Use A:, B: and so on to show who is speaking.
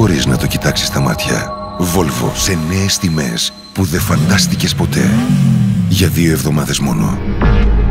A: μπορείς να το κοιτάξεις στα μάτια. Volvo σε νέες τιμές που δεν φαντάστηκες ποτέ. Για 2 εβδομάδες μόνο.